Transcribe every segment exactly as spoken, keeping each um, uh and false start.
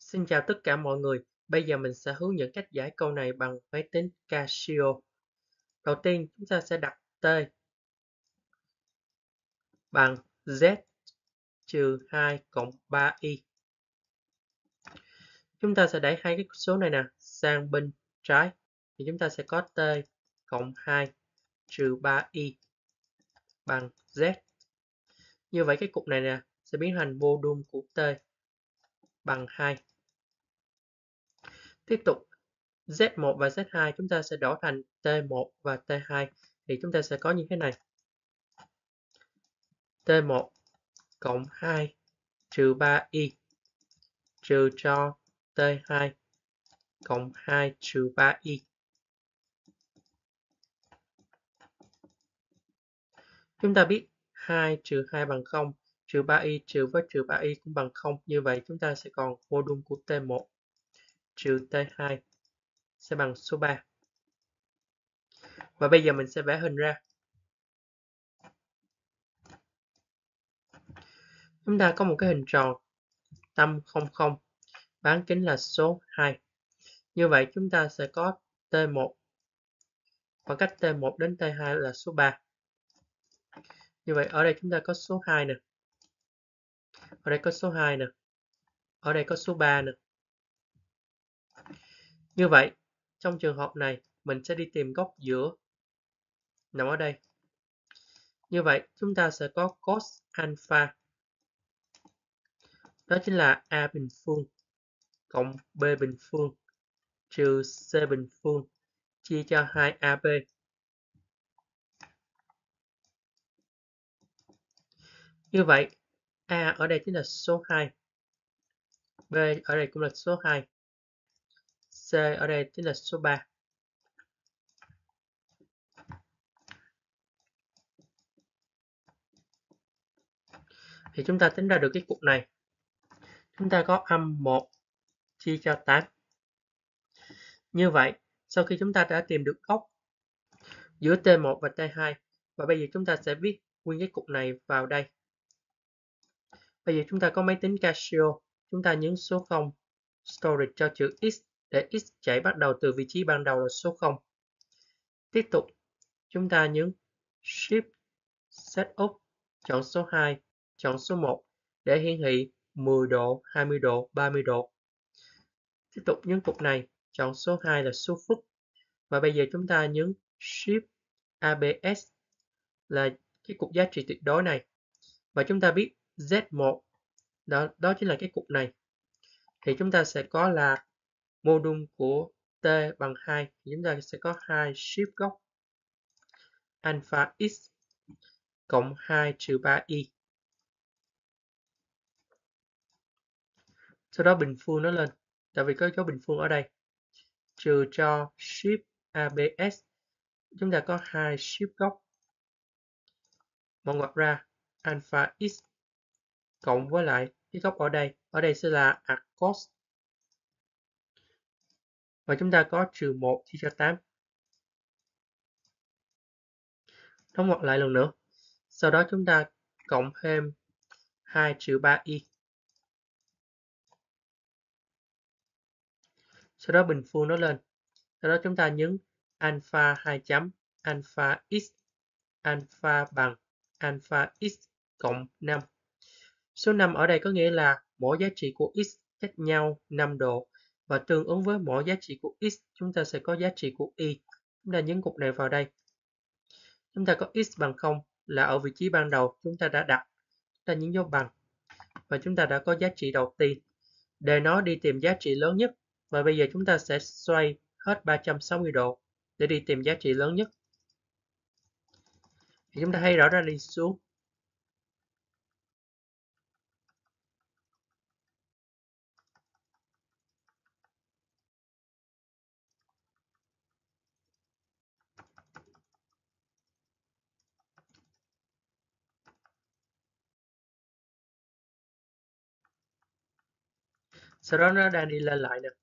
Xin chào tất cả mọi người. Bây giờ mình sẽ hướng dẫn cách giải câu này bằng máy tính Casio. Đầu tiên, chúng ta sẽ đặt t bằng z trừ hai cộng ba y. Chúng ta sẽ đẩy hai cái số này nè sang bên trái. Thì chúng ta sẽ có t cộng hai trừ ba y bằng z. Như vậy cái cục này nè sẽ biến thành mô đun của t bằng hai. Tiếp tục, z một và z hai chúng ta sẽ đổi thành t một và t hai. Thì chúng ta sẽ có như thế này. t một cộng hai trừ ba y trừ cho t hai cộng hai trừ ba y. Chúng ta biết hai trừ hai bằng không, trừ ba y trừ với trừ ba y cũng bằng không. Như vậy chúng ta sẽ còn mô đun của t một trừ t hai sẽ bằng số ba. Và bây giờ mình sẽ vẽ hình ra. Chúng ta có một cái hình tròn tâm không không, bán kính là số hai. Như vậy chúng ta sẽ có t một, khoảng cách t một đến t hai là số ba. Như vậy ở đây chúng ta có số hai nè. Ở đây có số hai nè. Ở đây có số ba nè. Như vậy, trong trường hợp này, mình sẽ đi tìm góc giữa nằm ở đây. Như vậy, chúng ta sẽ có cos alpha. Đó chính là A bình phương cộng B bình phương trừ C bình phương chia cho hai A B. Như vậy, A ở đây chính là số hai. B ở đây cũng là số hai. C ở đây chính là số ba. Thì chúng ta tính ra được cái cục này. Chúng ta có âm một chia cho tám. Như vậy, sau khi chúng ta đã tìm được góc giữa T một và T hai, và bây giờ chúng ta sẽ viết nguyên cái cục này vào đây. Bây giờ chúng ta có máy tính Casio, chúng ta nhấn số không, storage cho chữ X, để X chạy bắt đầu từ vị trí ban đầu là số không. Tiếp tục, chúng ta nhấn Shift Setup, chọn số hai, chọn số một để hiển thị mười độ, hai mươi độ, ba mươi độ. Tiếp tục nhấn cục này, chọn số hai là số phút. Và bây giờ chúng ta nhấn Shift a bê ét là cái cục giá trị tuyệt đối này. Và chúng ta biết Z một, đó, đó chính là cái cục này. Thì chúng ta sẽ có là mô đun của T bằng hai. Thì chúng ta sẽ có hai shift góc alpha x cộng hai trừ ba y. Sau đó bình phương nó lên. Tại vì có dấu bình phương ở đây. Trừ cho shift a bê ét. Chúng ta có hai shift góc. Mở ngoặc ra alpha x cộng với lại cái góc ở đây. Ở đây sẽ là arc cos. Và chúng ta có trừ một chia cho tám. Đóng ngoặc lại lần nữa. Sau đó chúng ta cộng thêm hai trừ ba y. Sau đó bình phương nó lên. Sau đó chúng ta nhấn alpha hai chấm, alpha x, alpha bằng alpha x cộng năm. Số năm ở đây có nghĩa là mỗi giá trị của x cách nhau năm độ. Và tương ứng với mỗi giá trị của x, chúng ta sẽ có giá trị của y. Chúng ta nhấn cục này vào đây. Chúng ta có x bằng không là ở vị trí ban đầu chúng ta đã đặt. Chúng ta nhấn dấu bằng. Và chúng ta đã có giá trị đầu tiên. Để nó đi tìm giá trị lớn nhất. Và bây giờ chúng ta sẽ xoay hết ba trăm sáu mươi độ để đi tìm giá trị lớn nhất. Thì chúng ta thấy rõ ra đi xuống. Sau đó nó đang đi lên lại nè.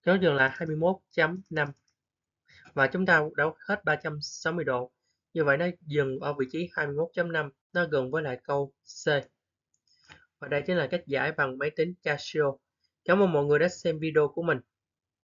Nó dừng lại hai mươi mốt chấm năm và chúng ta đã hết ba trăm sáu mươi độ. Như vậy nó dừng ở vị trí hai mươi mốt chấm năm, nó gần với lại câu C. Và đây chính là cách giải bằng máy tính Casio. Cảm ơn mọi người đã xem video của mình.